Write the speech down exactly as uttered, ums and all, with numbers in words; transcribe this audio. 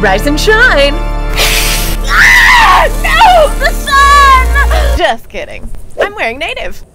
Rise and shine! Ah! No! The sun! Just kidding. I'm wearing native.